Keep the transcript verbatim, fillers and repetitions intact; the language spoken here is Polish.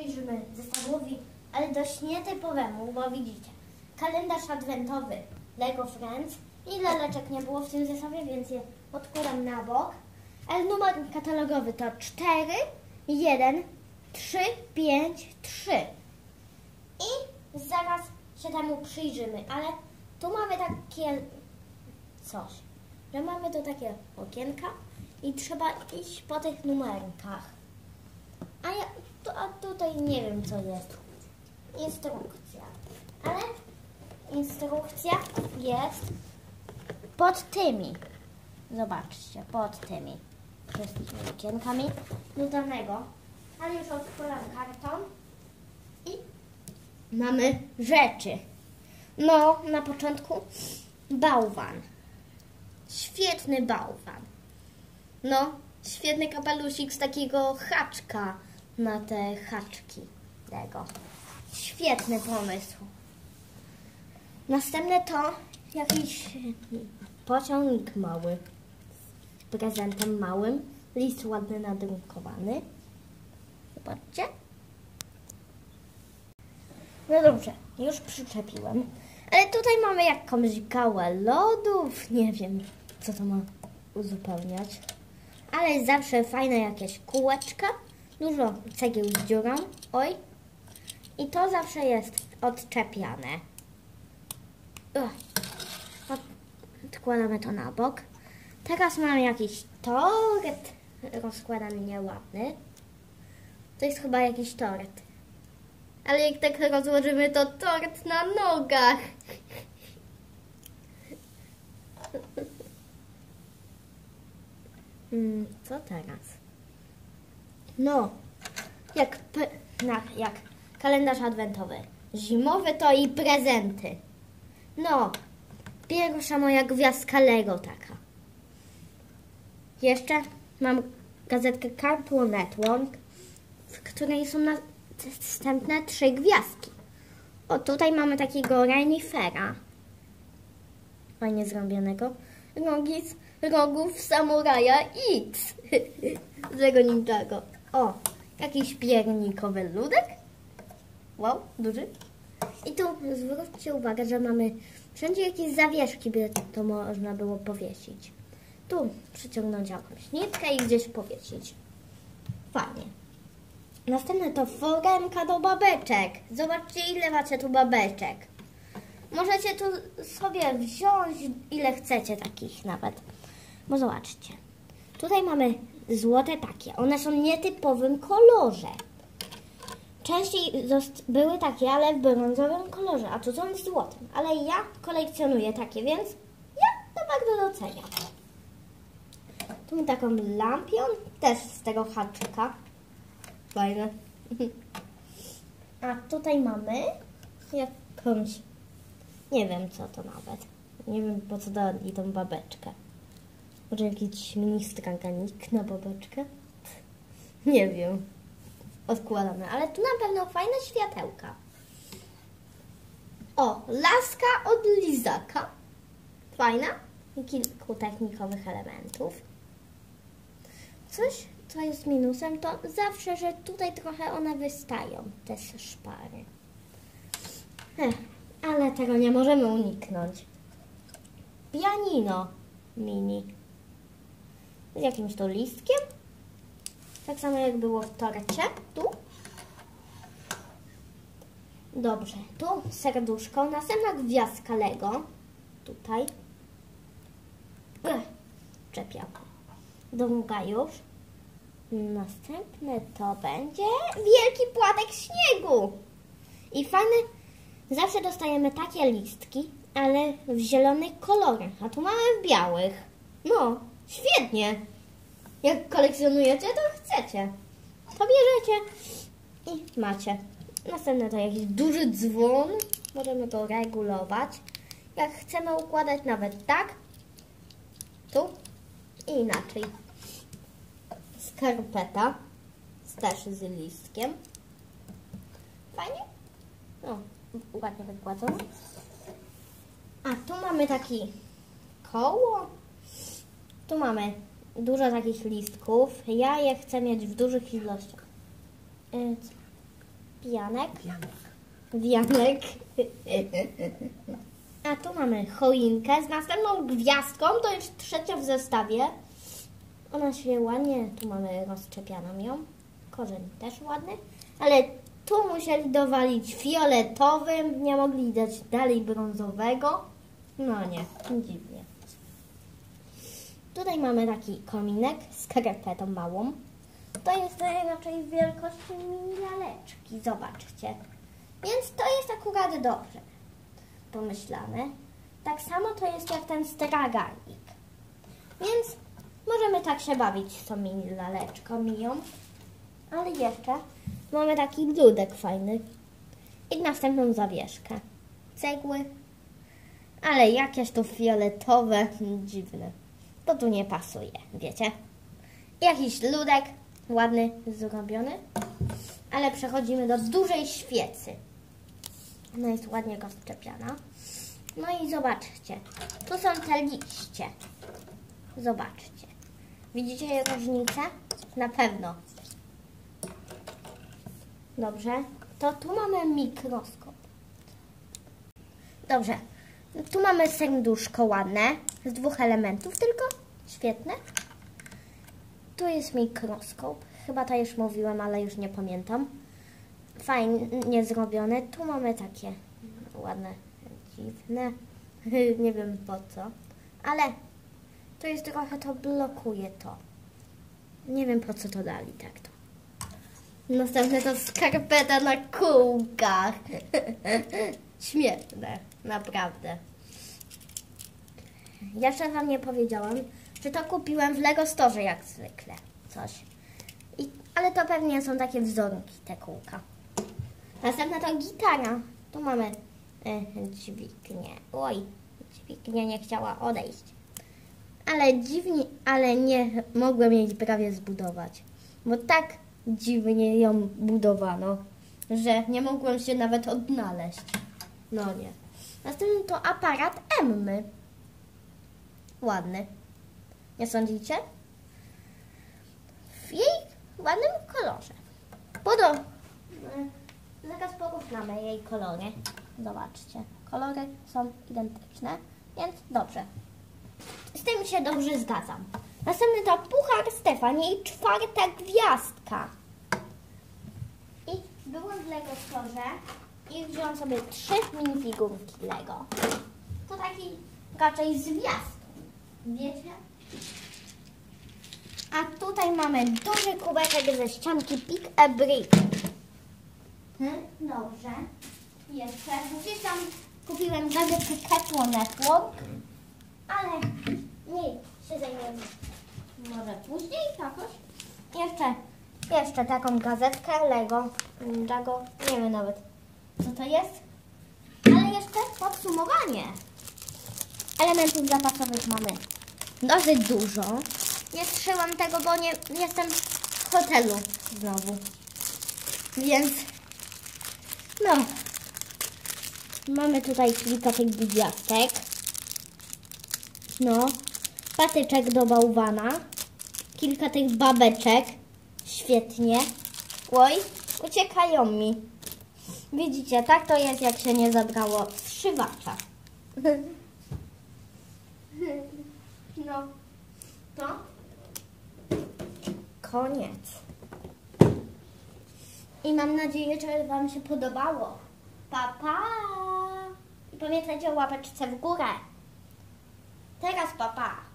przyjrzymy zestawowi, ale dość nietypowemu, bo widzicie, kalendarz adwentowy Lego Friends. I laleczek nie było w tym zestawie, więc je odkładam na bok. Ale numer katalogowy to cztery, jeden, trzy, pięć, trzy. I zaraz się temu przyjrzymy, ale tu mamy takie coś, że mamy tu takie okienka i trzeba iść po tych numerkach. A ja tu, a tutaj nie wiem, co jest. Instrukcja. Ale instrukcja jest pod tymi. Zobaczcie, pod tymi wszystkimi okienkami do danego. Ale już odkładam karton i mamy rzeczy. No, na początku bałwan. Świetny bałwan. No, świetny kapelusik z takiego haczka na te haczki tego. Świetny pomysł. Następne to jakiś pociąg mały. Z prezentem małym. List ładny nadrukowany. Zobaczcie. No dobrze, już przyczepiłem. Ale tutaj mamy jakąś gałę lodów. Nie wiem, co to ma uzupełniać. Ale jest zawsze fajne jakieś kółeczka. Dużo cegieł z dziurą. Oj. I to zawsze jest odczepiane. Uch. Odkładamy to na bok. Teraz mam jakiś tort rozkładany nieładny. To jest chyba jakiś tort. Ale jak tak rozłożymy, to tort na nogach. Hmm, co teraz? No, jak, na, jak kalendarz adwentowy. Zimowy to i prezenty. No, pierwsza moja gwiazdka Lego taka. Jeszcze mam gazetkę Cartoon Network, w której są następne trzy gwiazdki. O, tutaj mamy takiego renifera. Fajnie zrobionego. Rogi z rogów samuraja X. Z Lego Ninjago. O, jakiś piernikowy ludek. Wow, duży. I tu zwróćcie uwagę, że mamy wszędzie jakieś zawieszki, by to można było powiesić. Tu przyciągnąć jakąś nitkę i gdzieś powiesić. Fajnie. Następne to foremka do babeczek. Zobaczcie, ile macie tu babeczek. Możecie tu sobie wziąć, ile chcecie takich nawet. Bo zobaczcie. Tutaj mamy złote takie. One są w nietypowym kolorze. Częściej były takie, ale w brązowym kolorze, a tu są w złotym. Ale ja kolekcjonuję takie, więc ja to bardzo doceniam. Tu mam taką lampion, też z tego haczyka. Fajne. A tutaj mamy jakąś, nie wiem co to nawet. Nie wiem, po co dali tą babeczkę. Może jakiś mini straganik na babeczkę? Nie wiem. Odkładamy, ale tu na pewno fajne światełka. O, laska od lizaka. Fajna. I kilku technikowych elementów. Coś, co jest minusem, to zawsze, że tutaj trochę one wystają, te szpary. Ech, ale tego nie możemy uniknąć. Pianino mini. Z jakimś to listkiem. Tak samo jak było w torcie. Tu. Dobrze. Tu serduszko. Następna gwiazdka Lego. Tutaj. Ech, czepiałka. Druga już. Następne to będzie wielki płatek śniegu. I fajny, zawsze dostajemy takie listki, ale w zielonych kolorach, a tu mamy w białych. No, świetnie. Jak kolekcjonujecie, to chcecie. To bierzecie i macie. Następne to jakiś duży dzwon. Możemy go regulować. Jak chcemy układać nawet tak, tu i inaczej. Skarpeta, też z listkiem. Fajnie? O, ładnie wykładzone. A tu mamy taki koło. Tu mamy dużo takich listków. Ja je chcę mieć w dużych ilościach. Pijanek. Pijanek. Wianek. A tu mamy choinkę z następną gwiazdką, to jest trzecia w zestawie. Ona się ładnie, tu mamy rozczepianą ją. Korzeń też ładny, ale tu musieli dowalić fioletowym, nie mogli dać dalej brązowego. No nie, dziwnie. Tutaj mamy taki kominek z skarpetą małą. To jest raczej wielkości mini laleczki, zobaczcie. Więc to jest akurat dobrze pomyślane. Tak samo to jest jak ten stragalnik. Więc możemy tak się bawić z tą mini laleczką miją. Ale jeszcze mamy taki ludek fajny. I następną zawieszkę. Cegły. Ale jakieś to fioletowe, dziwne. To tu nie pasuje, wiecie? Jakiś ludek, ładny, zrobiony. Ale przechodzimy do dużej świecy. Ona jest ładnie rozczepiana. No i zobaczcie. Tu są te liście. Zobaczcie. Widzicie różnicę? Na pewno. Dobrze. To tu mamy mikroskop. Dobrze. Tu mamy serduszko ładne. Z dwóch elementów tylko. Świetne. Tu jest mikroskop. Chyba to już mówiłem, ale już nie pamiętam. Fajnie zrobione. Tu mamy takie ładne, dziwne. Nie wiem po co. Ale to jest trochę, to blokuje to. Nie wiem po co to dali tak to. Następne to skarpeta na kółkach. Śmieszne, naprawdę. Jeszcze wam nie powiedziałam, że to kupiłem w Lego Store jak zwykle. Coś. I, ale to pewnie są takie wzorki, te kółka. Następna to gitara. Tu mamy e, dźwignię. Oj, dźwignia nie chciała odejść. Ale dziwnie, ale nie mogłem jej prawie zbudować. Bo tak dziwnie ją budowano, że nie mogłem się nawet odnaleźć. No nie. Następny to aparat Emmy. Ładny. Nie sądzicie? W jej ładnym kolorze. Podo... Zaraz porównamy jej kolory. Zobaczcie. Kolory są identyczne, więc dobrze. Z tym się dobrze zgadzam. Następny to puchar Stefani i czwarta gwiazdka. I byłam w Lego Store i wziąłam sobie trzy minifigurki Lego. To taki raczej zwiastun. Wiecie? A tutaj mamy duży kubeczek ze ścianki Pick a Brick. Hmm? Dobrze. Jeszcze gdzieś tam kupiłem gazetkę Cartoon Network, ale nie się zajmiemy może później jakoś. Jeszcze, jeszcze taką gazetkę Lego Ninjago, nie wiem nawet co to jest, ale jeszcze podsumowanie. Elementów zapasowych mamy dosyć dużo. Nie trzymam tego, bo nie jestem w hotelu znowu. Więc no, mamy tutaj kilka tych gwiazdek. No, patyczek do bałwana. Kilka tych babeczek. Świetnie. Oj, uciekają mi. Widzicie, tak to jest, jak się nie zabrało zszywacza. No, to koniec. I mam nadzieję, że wam się podobało. Pa, pa! I pamiętajcie o łapeczce w górę. Teraz pa, pa!